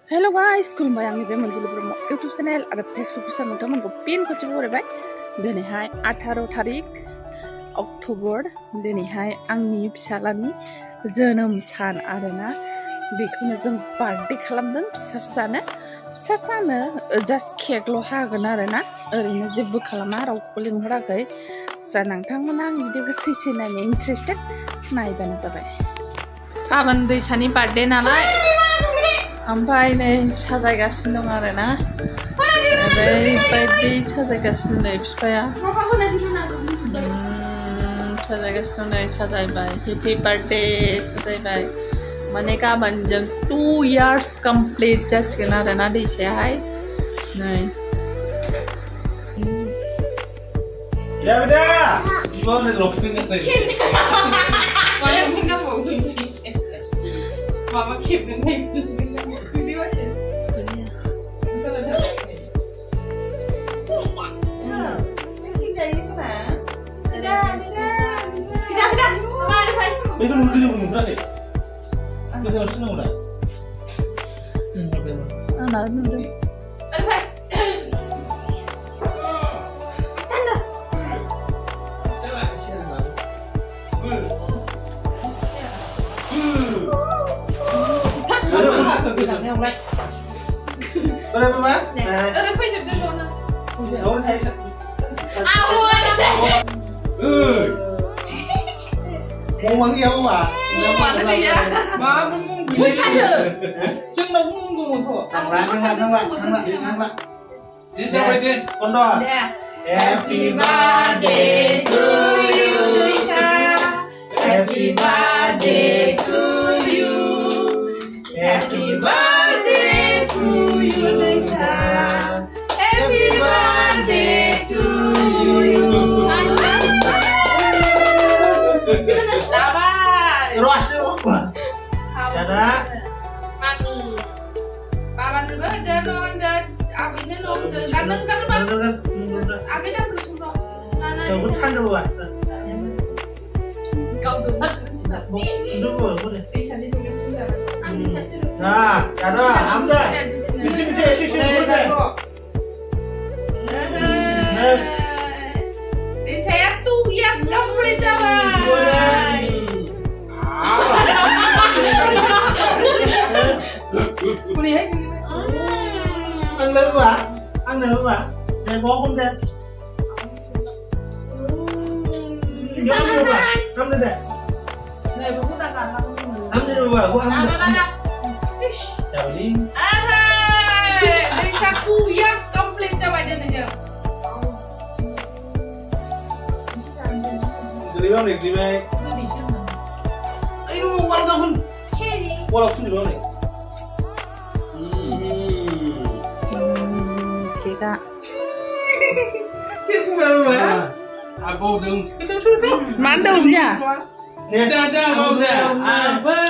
Hello guys, खुलुमबाय आंनि बे मोनजिलु ब्रह्म YouTube चेनेल आरो Facebook पेजआव नोंथांमोनखौ पिन खनसे बरायबाय। दिनैहाय 18 तारिख अक्ट'बर, दिनैहाय आंनि फिसालानि जोनोम सान आरोना, बेखौनो जों बार्थडे खालामदों। फिसा सानो जास्ट केकल' हागोन आरोना, ओरैनो जेबो खालामा, रावखौबो लिंहराखै। नोंथांमोना आंनि भिडिअखौ सैसे नायनो इन्ट्रेस्टेड नायबानो जाबाय। गाबोन दैसानि बार्थडे नालाय ओमफ्राय नै साजायगासिनो दं आरोना, ओरैबायदि साजायगासिनो नै बिफाया साजायगासिनो नै साजायबाय, हेपि बार्थडे साजायबाय। माने गाबोन जों 2 years कमप्लिट जासिगोन आरोना दैसायाहाय। नै 이건 우리 집은 뭐라래? 그래서 쓰는 거다. 아, 나왔는데. Ngomong gì không ạ? Ngomong cái gì vậy? Mà muốn thay chứ? Chừng nào cũng ngomong thôi. Thằng bạn. Đi sao vậy đi? Con đò. Happy birthday to you, Lisa. Happy birthday to you. Happy birthday to you, Lisa. Happy birthday to you. Ruas deh, apa? Jana. Paman juga ada nonton, abinya nonton, kadang kan abinya terus nonton. Jauh kan dulu ah. Kau dulu. Dulu boleh. Di sana itu kita. Di sana. Nah, Jana, amda. Bici sih boleh. Di saya tuh ya kamu jawab. Kuliah gini. Ăn lớn quá. Này bó không đẹp. Sao ăn được à? Ăn được đẹp. Này bố ta cả ăn. Ăn được à? Gua ăn được. Chào đi. Dari saku ya komplit coba aja aja. Dari bang nih, di mana? Di sana. Ayo, walau tahun. Kiri. Walau pun di bang nih. Kita Apa dong? mandul ya. Ada mau dah. Apa?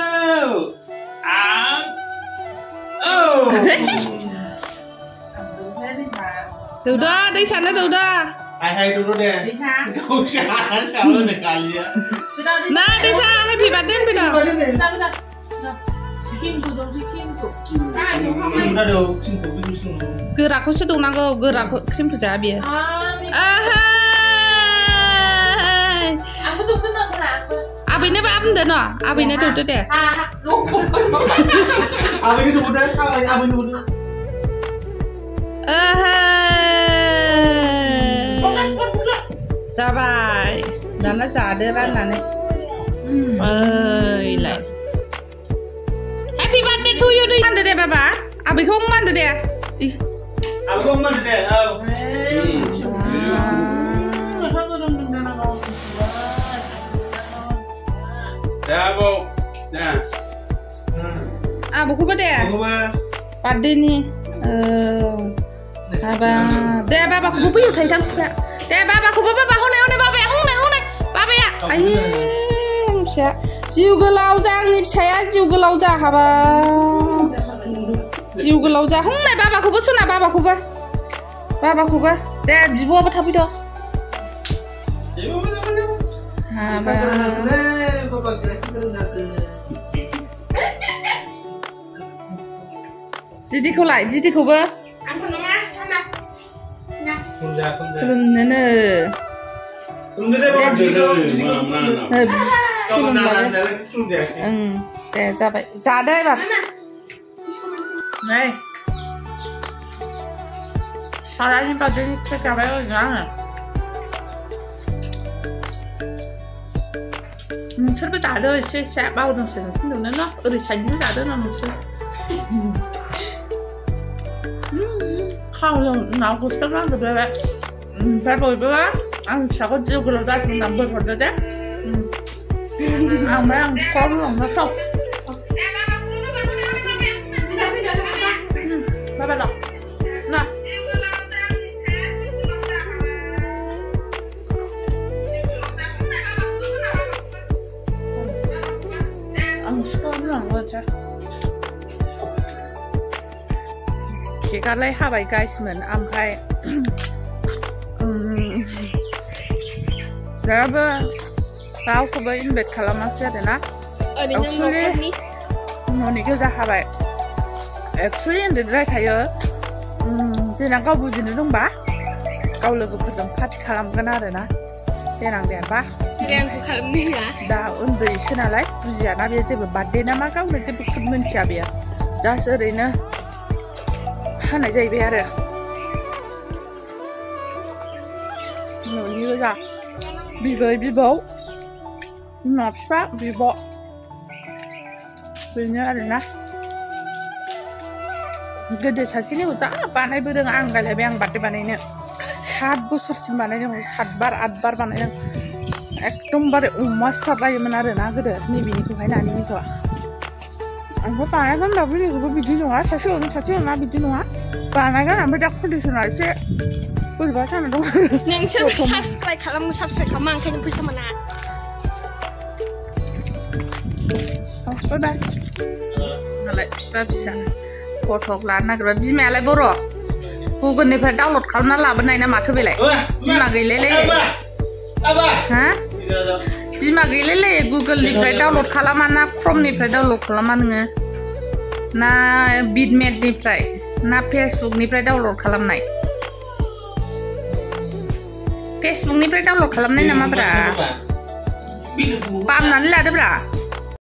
Oh. Từ đó đi sẵn đó, từ đó. Hai dulu deh. Di sana. Kau jangan salah deh kali ya. Nah, đi xa happy birthday bây giờ. Bentar. Kim tuh dong, Kim tuh. Udah dong, cinta begitu. Gerakku sedang nanggo, gerakku krim pecah biar. Aku tuh kenal sama aku. Abinnya apa amden no? Abinnya tuh deh. Lupa. Abang itu udah, abang itu udah. Jabay, dan là giả đưa ra là này. Ơi lại. Happy birthday to you đi. Ăn được đấy bà. Abin không ăn được đấy. Abang kau mana deh? Bravo. Nah. À bố cũng deh. Birthday nih. Bà cũng bây giờ thấy thằng sao? Bà cũng bà hôm nay bà ya. Ay, saya. Jiu gelau jang nih saya jiu gelau jah haba. Jiu gelau jah. Hôm nay bà cũng suna bà cũng ba. Deh jiwa apa tapi doh. Haba. Didiखौलाय Didiखौबो Ăn con nó má. Nha. खुलुमनोनो दे जाबाय जादो एबार नै सारानि बादैनि केक जाबाय ओरैनो आङो नोंसोरबो जादो एसे एसे बावदोंसो नोंसोरनो न' ओरै साइडनिबो जादो न' नोंसोर खावजों उनाव हस्टेल नांजोबलायबाय ओमफ्राय बयबो आंनि फिसाखौ जिउ गोलाव जाथों होनना बोर हरदो दे ओमफ्राय आं फिसा बुंलांनोथ' बाबा दं ना आं फिसा बुंलांगौ दा केकआलाय हाबाय गाइसमोन ओमफ्राय दाबो रावखौबो इनभाइट खालामासै आरोना एक्चुवेलि न'नि गोजा हाबाय एक्चुवेलि उन्दैद्रायखायो देनां गाव बुजिनो दंबा गाव लोगोफोरजों पार्टि खालामगोन आरोना देनां देरबा दा उन्दैसो नालाय बुजियाना बेयो जेबो बार्थडे ना मा गावनो जेबो खुद मिन्थिया बेयो जास्ट ओरैनो हानाय जाहैबाय आरो न'नि गोजा बिबै बिबौ बिमा बिफा बिब' बेनो आरोना गोदो सासेनिखौ जा बानायबोदों आं गायलायबाय आं बार्थडे बानायनो 7 बोसोरसिम बानायदों 7 बार 8 बार बानायदों एकदमबारे अमा सिथारलायोमोन आरोना गोदो नैबेनिखौहाय नानिनिखौ आंबो बानायगोन दाबो बेखौबो बिदि नङा सासे नङा बिदि नङा बानायगोन ओमफ्राय दा कन्डिसना एसे बोरैबा जाना दं नोंसोर साबस्क्राइब खालामो ओंखायनो फैसा मोना बाय नालाय फिसा फिसा फटक लानो नागिरबा बिमायालाय बर' गुगोलनिफ्राय डाउनलड खालामना लाबोनाय ना माथो बेलाय बिमा गैलायलायो हा बिमा गैलायलायो गुगोलनिफ्राय डाउनलड खालामा ना क्रमनिफ्राय डाउनलड खालामा नोङो ना बिटमेटनिफ्राय ना फेसबुकनिफ्राय डाउनलड खालामनाय फेसबुकनिफ्राय डाउनलड खालामनाय नामाब्रा बामनानै लादोब्रा